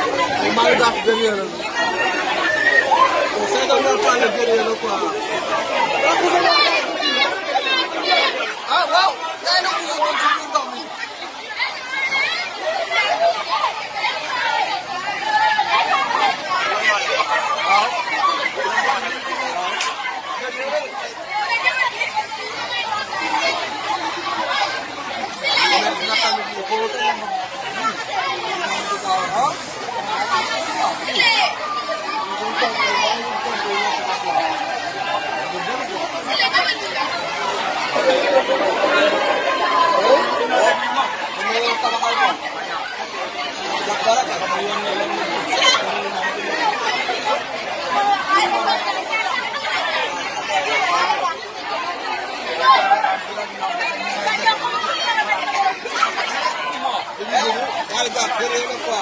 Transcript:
Mal daf derrière la. C'est dans le plan derrière le quoi. Ah wow, là non vous continuez dormir. All right,